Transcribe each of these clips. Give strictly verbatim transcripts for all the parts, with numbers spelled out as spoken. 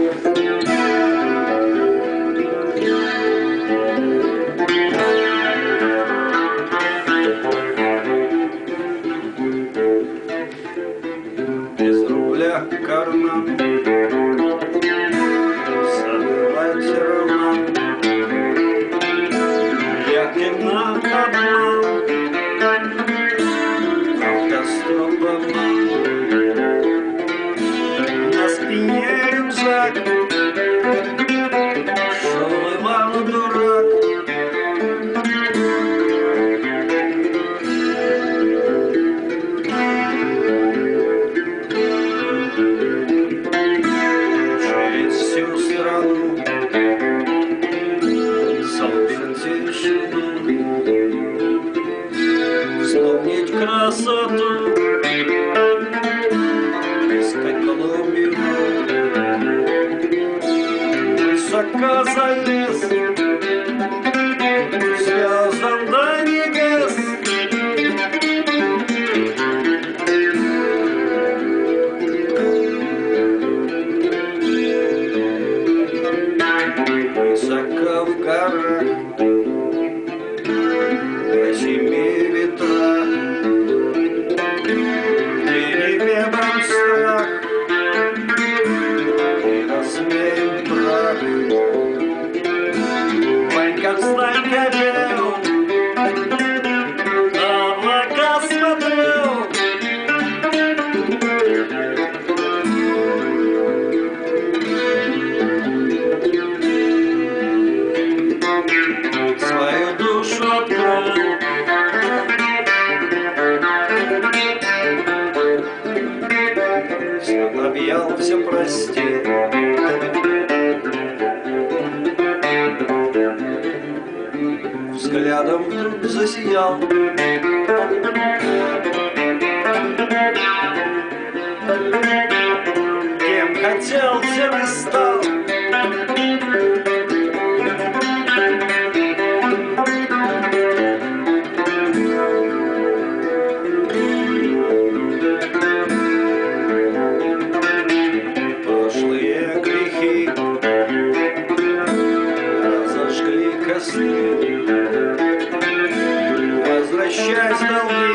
Без рубля карман, забывать роман, Якимович обман, Автостопоман, на спине рюкзак, шел Иван-дурак. Через всю страну слушать тишину, вспомнить красоту, искать глубину, высоко залез, звёздам до небес. Высоко в горах, на зиме ветра, перебегаем страх и рассмеем прах. Ванька-Встанька пел, на облака смотрел. Свою душу открыл, все объял, все простил. Взглядом вдруг засиял, кем хотел, тем и стал. Прошлые грехи разожгли костры, возвращаясь в долги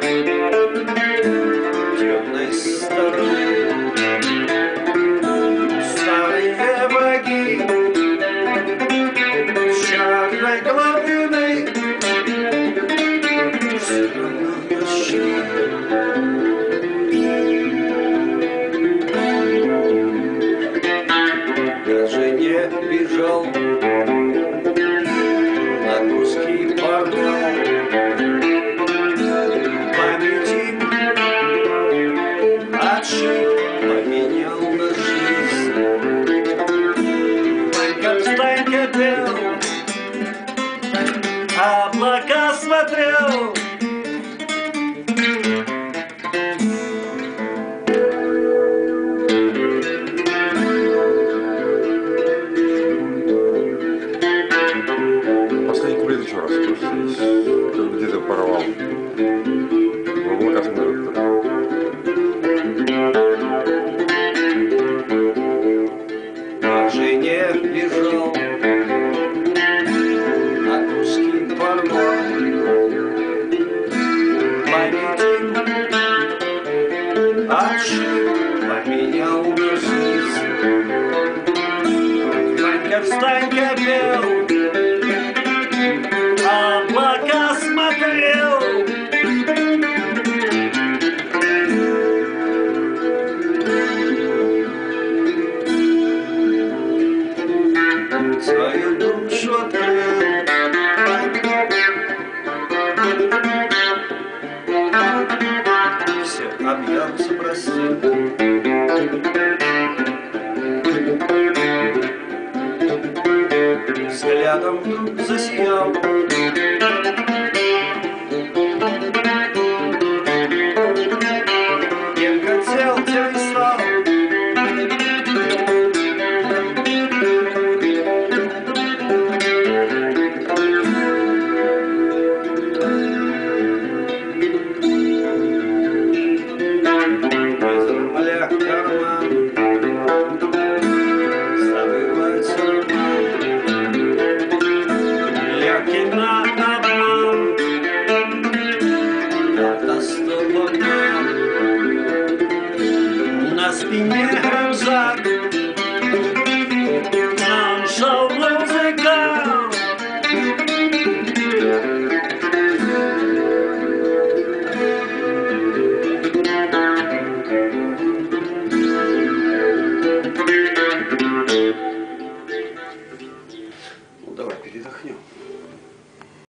Тёмной Стороны. Старые враги с черной глубиной все равно нашли. Даже не бежал, на куски порвал. Память им отшил, поменял на жизнь. Ванька-Встанька пел, облака смотрел. Последний куплет еще раз, потому что здесь как где-то порвал. В облака смотрят. Даже не бежал, на куски порвал. Память им отшил, поменял на жизнь. Ванька-Встанька пел, облака смотрел. Свою душу открыл, все объял, все простил. Взглядом вдруг засиял, кем хотел, тем и стал. Без рубля карман, спине рюкзак.